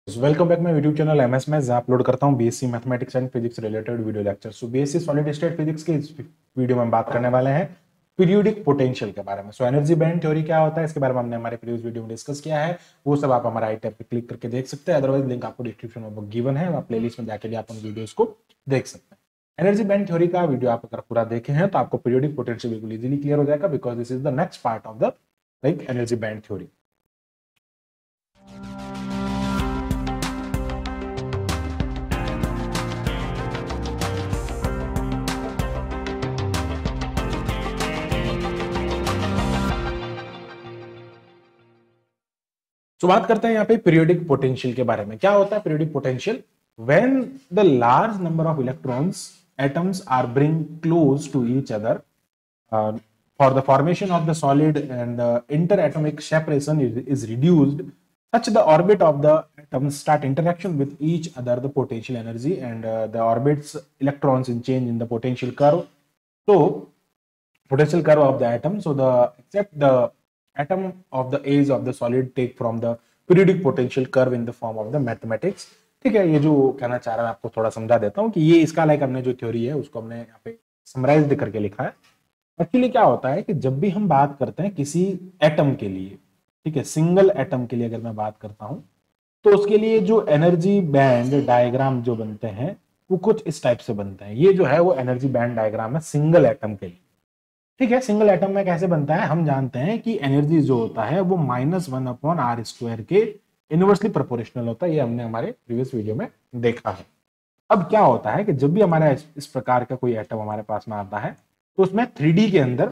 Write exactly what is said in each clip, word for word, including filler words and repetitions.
Welcome back my YouTube channel MS में जहां upload करता हूं BSc mathematics and physics related video lecture. So BSc solid state physics के इस video में हम बात करने वाले हैं पीरियोडिक पोटेंशियल के बारे में। सो एनर्जी बैंड थ्योरी क्या होता है इसके बारे में हमने हमारे प्रीवियस वीडियो में डिस्कस किया है, वो सब आप हमारा आई टैब पे क्लिक करके देख सकते हैं। अदरवाइज लिंक आपको डिस्क्रिप्शन में गिवन है, आप प्लेलिस्ट में जाके भी आप उन वीडियोस को देख सकते हैं। एनर्जी बैंड थ्योरी का वीडियो आप अगर पूरा देखे हैं तो आपको पीरियोडिक पोटेंशियल बिल्कुल इजीली क्लियर हो जाएगा, because this is the next part of the like energy band theory. तो बात करते हैं यहाँ पे पीरियोडिक पोटेंशियल के बारे में। क्या होता है periodic potential? When the large number of electrons atoms are bring close to each other for the formation of the solid and inter atomic separation is reduced such the orbit of the atoms start interaction with each other the potential energy and uh, the orbits electrons in change in the potential curve. So potential curve of the atom, so the except the atom of the age of the solid take from the periodic potential curve in the form of the mathematics. ठीक है, ये जो कहना चाह रहा है आपको थोड़ा समझा देता हूँ कि ये इसका लाइक हमने जो थ्योरी है उसको हमने यहाँ पे समराइज करके लिखा है। एक्चुअली क्या होता है कि जब भी हम बात करते हैं किसी एटम के लिए, ठीक है, सिंगल एटम के लिए अगर मैं बात करता हूं तो उसके लिए जो एनर्जी बैंड डायग्राम जो बनते हैं वो कुछ इस टाइप से बनते हैं। ये जो है वो एनर्जी बैंड डायग्राम है सिंगल एटम के लिए। ठीक है, सिंगल एटम में कैसे बनता है? हम जानते हैं कि एनर्जी जो होता है वो minus one upon R square के इनवर्सली प्रोपोर्शनल होता है। ये हमने हमारे प्रीवियस वीडियो में देखा है। अब क्या होता है कि जब भी हमारा इस प्रकार का कोई एटम हमारे पास में आता है तो उसमें थ्री डी के अंदर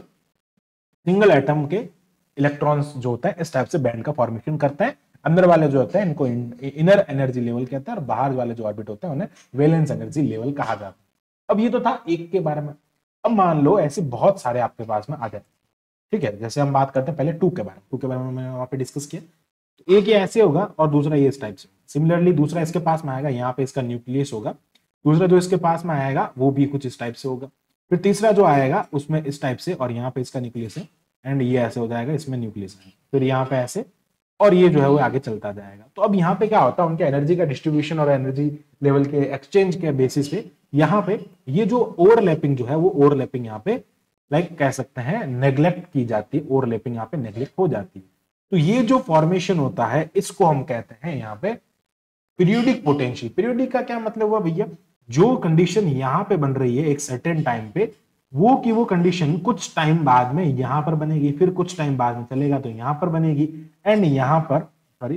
सिंगल एटम के इलेक्ट्रॉन्स जो होते हैं इस टाइप से बैंड का फॉर्मेशन करते हैं। अंदर वाले जो होते हैं इनको इनर एनर्जी लेवल कहते हैं और बाहर वाले जो ऑर्बिट होते हैं उन्हें वैलेंस एनर्जी लेवल कहा जाता है। अब ये तो था एक के बारे में। अब मान लो ऐसे बहुत सारे आपके पास में आ जाए, ठीक है, जैसे हम बात करते हैं पहले टू के बारे में। टू के बारे में मैंने वहां पे डिस्कस किया। तो एक ये ऐसे होगा और दूसरा ये इस टाइप से। सिमिलरली दूसरा इसके पास में आएगा, यहाँ पे इसका न्यूक्लियस होगा। दूसरा जो इसके पास में आएगा वो भी कुछ इस टाइप से होगा। फिर तीसरा जो आएगा उसमें इस टाइप से और यहाँ पे इसका न्यूक्लियस है एंड ये ऐसे हो जाएगा, इसमें न्यूक्लियस है, फिर यहाँ पे ऐसे और ये जो है वो आगे चलता जाएगा। तो अब यहाँ पे क्या होता है, उनके एनर्जी का डिस्ट्रीब्यूशन और एनर्जी लेवल के एक्सचेंज के बेसिस पे यहाँ पे ये जो ओवरलैपिंग जो है वो ओवरलैपिंग यहाँ पे लाइक कह सकते हैं नेग्लेक्ट की जाती है। ओवरलैपिंग यहाँ पे नेग्लेक्ट हो जाती है। तो ये जो फॉर्मेशन होता है इसको हम कहते हैं यहाँ पे पीरियोडिक पोटेंशियल। पीरियोडिक का क्या मतलब हुआ भैया? जो कंडीशन यहाँ पे बन रही है एक सर्टेन टाइम पे, वो की वो कंडीशन कुछ टाइम बाद में यहां पर बनेगी, फिर कुछ टाइम बाद में चलेगा तो यहां पर बनेगी एंड यहां पर सॉरी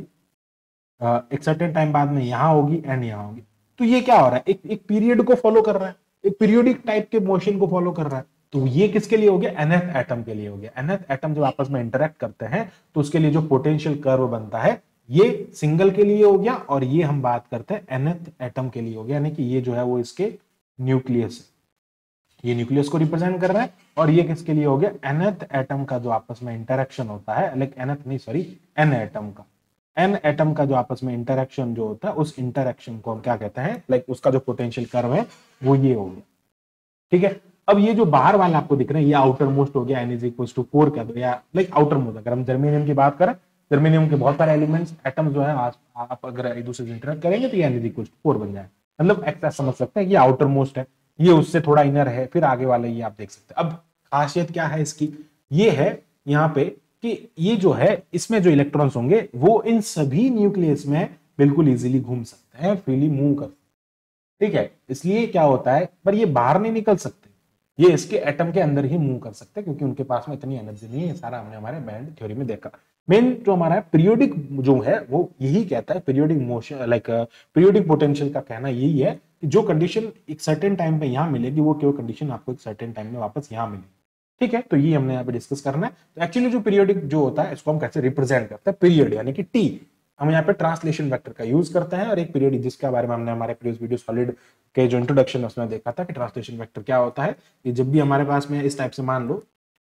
एक सर्टेन टाइम बाद में यहां होगी एंड यहां होगी। तो ये क्या हो रहा है? एक एक पीरियड को फॉलो कर रहा है, एक पीरियोडिक टाइप के मोशन को फॉलो कर रहा है। तो ये किसके लिए हो गया? एनथ एटम के लिए हो गया। एनथ एटम जब आपस में इंटरेक्ट करते हैं तो उसके लिए जो पोटेंशियल कर्व बनता है ये सिंगल के लिए हो गया और ये हम बात करते हैं एनथ एटम के लिए हो गया, यानी कि ये जो है वो इसके न्यूक्लियस है, ये न्यूक्लियस को रिप्रेजेंट कर रहा है। और ये किसके लिए हो गया? nth एटम का जो आपस में इंटरेक्शन होता है, लाइक nth नहीं सॉरी n एटम का, n एटम का जो आपस में इंटरेक्शन जो होता है उस इंटरेक्शन को हम क्या कहते हैं? लाइक उसका जो पोटेंशियल कर्व है वो ये हो गया। ठीक है, अब ये जो बाहर वाला आपको दिख रहा है ये आउटर मोस्ट हो गया, n is equal to four कह दो, या लाइक आउटर मोस्ट। अगर हम जर्मेनियम की बात करें, जर्मेनियम के बहुत सारे एलिमेंट्स एटम जो है आप अगर एक दूसरे से इंटरेक्ट करेंगे तो ये n is equal to four बन जाए। मतलब ऐसा समझ सकते हैं ये आउटर मोस्ट है, ये उससे थोड़ा इनर है, फिर आगे वाले ये आप देख सकते हैं। अब खासियत क्या है इसकी? ये है यहाँ पे कि ये जो है इसमें जो इलेक्ट्रॉन्स होंगे वो इन सभी न्यूक्लियस में बिल्कुल इजीली घूम सकते हैं, फ्रीली मूव कर सकते हैं। ठीक है, इसलिए क्या होता है, पर ये बाहर नहीं निकल सकते, ये इसके एटम के अंदर ही मूव कर सकते हैं क्योंकि उनके पास में इतनी एनर्जी नहीं है। सारा हमने हमारे बैंड थ्योरी में देखा। मेन जो हमारा पीरियोडिक जो है वो यही कहता है, periodic motion like periodic potential का कहना यही है कि जो कंडीशन एक सर्टेन टाइम पे यहाँ मिलेगी वो केवल कंडीशन आपको एक सर्टेन टाइम में वापस यहाँ मिलेगी। ठीक है, तो ये हमने यहाँ पे डिस्कस करना है। तो एक्चुअली जो पीरियोडिक जो होता है इसको हम कैसे रिप्रेजेंट करते हैं? पीरियड यानी कि टी, हम यहाँ पे ट्रांसलेशन वेक्टर का यूज करते हैं। और एक पीरियड जिसके बारे में हमने हमारे प्रीवियस वीडियो सॉलिड के जो इंट्रोडक्शन उसमें देखा था कि ट्रांसलेशन वेक्टर क्या होता है कि जब भी हमारे पास में इस टाइप से मान लो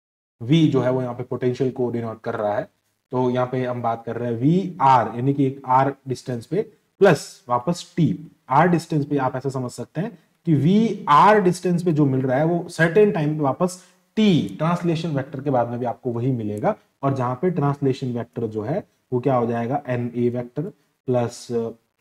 v जो है वो यहाँ पे पोटेंशियल को डिनोट कर रहा है, तो यहाँ पे हम बात कर रहे हैं वी आर यानी कि एक r डिस्टेंस पे प्लस वापस t r डिस्टेंस पे। आप ऐसा समझ सकते हैं कि वी आर डिस्टेंस पे जो मिल रहा है वो सर्टेन टाइम पे वापस t ट्रांसलेशन वेक्टर के बाद में भी आपको वही मिलेगा। और जहां पे ट्रांसलेशन वेक्टर जो है वो क्या हो जाएगा? N A vector plus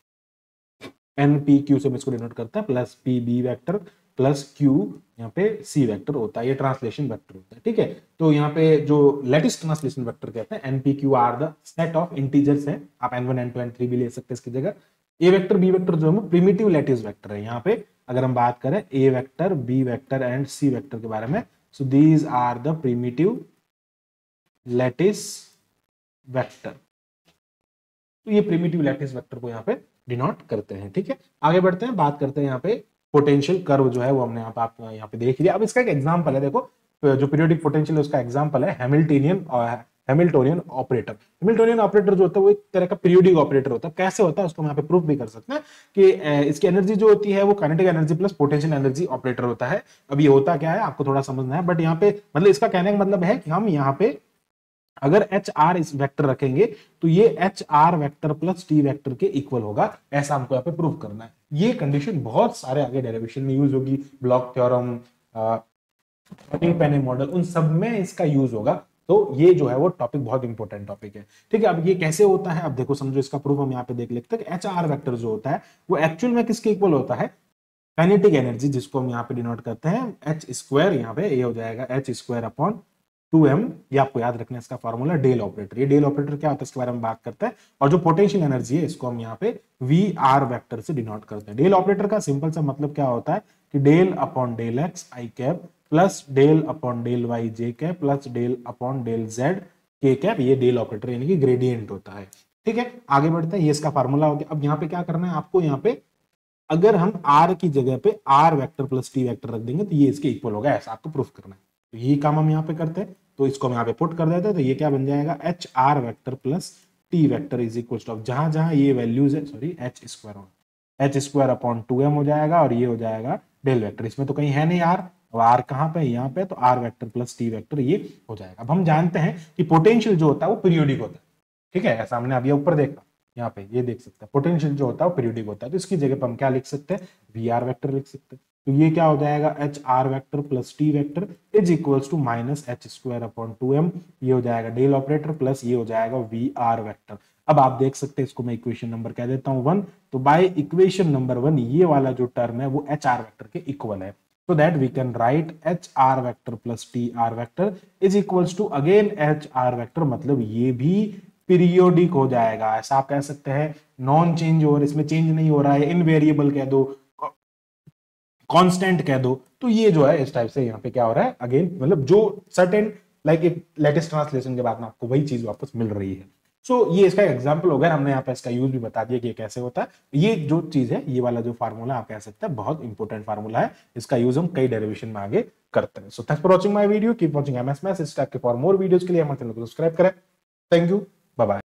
N P Q से हम इसको डिनोट करते हैं, plus P B vector plus Q यहाँ पे सी वेक्टर होता है, ये ट्रांसलेशन वेक्टर होता है, ठीक है। तो यहाँ पे जो लेटेस्ट ट्रांसलेशन वेक्टर कहते हैं, N P Q are the set of integers है, आप N one N two N three भी ले सकते हैं इसकी जगह। ए वेक्टर बी वेक्टर जो है प्रिमिटिव लैटिस वेक्टर है। यहाँ पे अगर हम बात करें A vector B vector and C vector के बारे में, so these are the primitive lattice vector. तो ये प्रिमिटिव लैटिस वेक्टर को यहाँ पे डिनोट करते हैं, ठीक है। आगे बढ़ते हैं, बात करते हैं यहाँ पे पोटेंशियल कर्व जो है वो हमने यहाँ पे आप यहाँ पे देख लिया। अब इसका एक एग्जांपल है, देखो जो पीरियोडिक पोटेंशियल है उसका एग्जांपल है Hamiltonian Hamiltonian operator. Hamiltonian operator जो होता है वो एक तरह का पीरियोडिक ऑपरेटर होता है। कैसे होता है उसको हम यहाँ पे प्रूफ भी कर सकते हैं कि इसकी एनर्जी जो होती है वो kinetic energy plus potential energy operator होता है। अब ये होता क्या है आपको थोड़ा समझना है, बट यहाँ पे मतलब इसका कहने का मतलब है कि हम यहाँ पे अगर एच आर इस वेक्टर रखेंगे तो ये H R vector plus T vector के इक्वल होगा, ऐसा हमको यहाँ पे प्रूव करना है। ये कंडीशन बहुत सारे आगे डेरिवेशन में यूज होगी, ब्लॉक थ्योरम, पेनी मॉडल, उन सब में इसका यूज होगा। तो ये जो है वो टॉपिक बहुत इंपॉर्टेंट टॉपिक है, ठीक है। अब ये कैसे होता है, अब देखो समझो, इसका प्रूफ हम यहाँ पे देख लेते हैं कि एच आर वेक्टर जो होता है वो एक्चुअल में किसके इक्वल होता है, काइनेटिक एनर्जी, जिसको हम यहाँ पे डिनोट करते हैं एच स्क्वायर, यहाँ पे ये हो जाएगा H square upon two M, ये आपको याद रखना है इसका फॉर्मूला डेल ऑपरेटर। ये डेल ऑपरेटर क्या होता है इसके बारे में बात करते हैं। और जो पोटेंशियल एनर्जी है इसको हम यहाँ पे वी आर वेक्टर से डिनोट करते हैं। डेल ऑपरेटर का सिंपल सा मतलब क्या होता है कि del upon del X I cap plus del upon del Y J cap plus del upon del Z K cap, ये डेल ऑपरेटर यानी कि ग्रेडियंट होता है, ठीक है। आगे बढ़ते हैं, ये इसका फॉर्मूला हो गया। अब यहाँ पे क्या करना है आपको, यहाँ पे अगर हम आर की जगह पे R vector plus T vector रख देंगे तो ये इसके इक्वल होगा, ऐसा आपको प्रूफ करना है। तो यही काम हम यहाँ पे करते हैं, तो इसको हम यहाँ पे पुट कर देते हैं। तो ये क्या बन जाएगा, H R vector plus T vector is equal to, जहां जहां ये वैल्यूज है, सॉरी एच स्क्वायर होगा, H square upon two M हो जाएगा और ये हो जाएगा डेल वेक्टर। इसमें तो कहीं है नहीं आर, अब आर कहाँ पे, यहाँ पे, तो R vector plus T vector ये हो जाएगा। अब हम जानते हैं कि पोटेंशियल जो होता है वो पीरियोडिक होता है, ठीक है। ऐसा हमने अभी ऊपर देखा, यहाँ पे ये देख सकते हैं पोटेंशियल जो होता है वो पीरियोडिक होता है। तो इसकी जगह पर हम क्या लिख सकते हैं, वी आर वेक्टर लिख सकते हैं। तो ये क्या हो जाएगा, H R vector plus T vector is equals to minus H square upon two M, ये हो जाएगा डेल ऑपरेटर प्लस ये हो जाएगा वी आर वेक्टर। अब आप देख सकते हैं, इसको मैं इक्वेशन नंबर कह देता हूं वन। तो बाय इक्वेशन नंबर वन ये वाला जो टर्म है वो एच आर वेक्टर के इक्वल है, so that we can write H R vector plus T R vector is equals to again H R vector, मतलब ये भी पीरियोडिक हो जाएगा। ऐसा आप कह सकते हैं, नॉन चेंज ओवर, इसमें चेंज नहीं हो रहा है, इनवेरिएबल कह दो, कांस्टेंट कह दो। तो ये जो है इस टाइप से यहाँ पे क्या हो रहा है, अगेन मतलब जो सर्टेन लाइक एक लेटेस्ट ट्रांसलेशन के बाद में आपको वही चीज वापस मिल रही है। सो so, ये इसका एग्जांपल हो गया, हमने यहाँ पे इसका यूज भी बता दिया कि ये कैसे होता है। ये जो चीज है, ये वाला जो फार्मूला आप कह सकते हैं बहुत इंपॉर्टेंट फार्मूला है, इसका यूज हम कई डेरिवेशन में आगे करते हैं। So thanks for watching my video, keep watching MS maths. इस टाइप के फॉर मोर वीडियोस के लिए हमारे चैनल को सब्सक्राइब करें। Thank you, bye bye.